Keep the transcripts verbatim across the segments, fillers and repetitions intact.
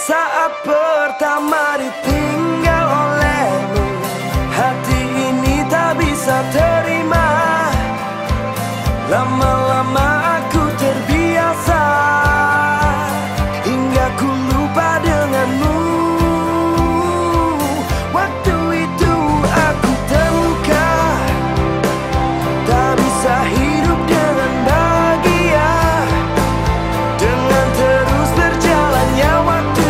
Saat pertama ditinggal olehmu, hati ini tak bisa terima. Lama-lama aku terbiasa, hingga ku lupa denganmu. Waktu itu aku terluka, tak bisa hidup dengan bahagia. Dengan terus berjalannya waktu,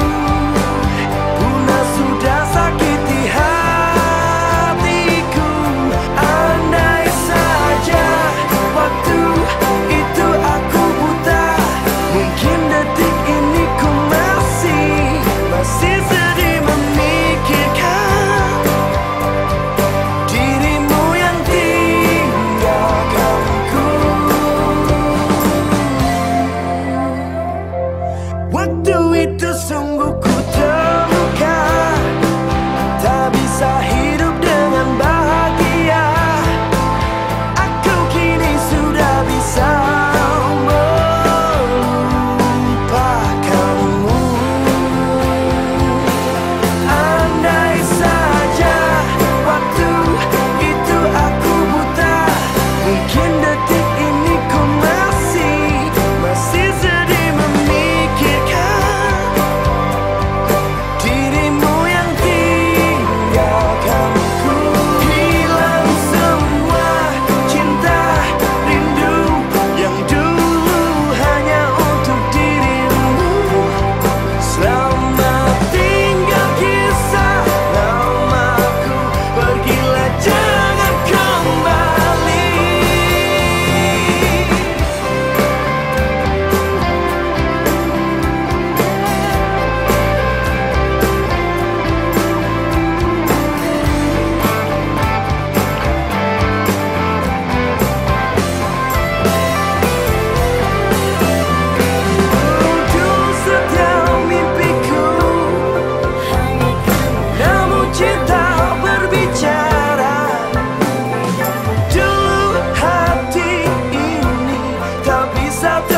punah sudah sakiti hatiku. Andai saja waktu itu aku buta, mungkin detik ini ku masih Masih sedih memikirkan dirimu yang tinggalkanku. Waktu itu sungguh ku terluka, tak bisa hidup dengan bahagia. Aku kini sudah bisa melupakanmu. Andai saja waktu itu aku buta, mungkin detik ini ku masih Masih sedih memikirkan dirimu yang tinggalkanku. Hilang semua cinta rindu yang dulu hanya untuk dirimu. Selamat tinggal kisah lamaku, pergilah jangan kembali. Dulu setiap mimpiku, namun cinta berbicara. Dulu hati ini tak bisa